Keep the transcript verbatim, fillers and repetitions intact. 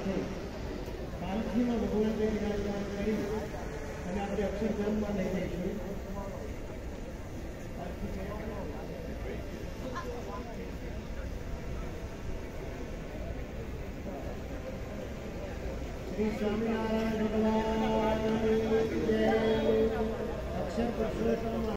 સાથે પાલખીમાં ભગવાનને વિરાજમાન કરી અને આપણે અક્ષરધામમાં લઈ જઈશું. શ્રી સ્વામિનારાયણ ભગવાન અક્ષર પુરુષોત્તમ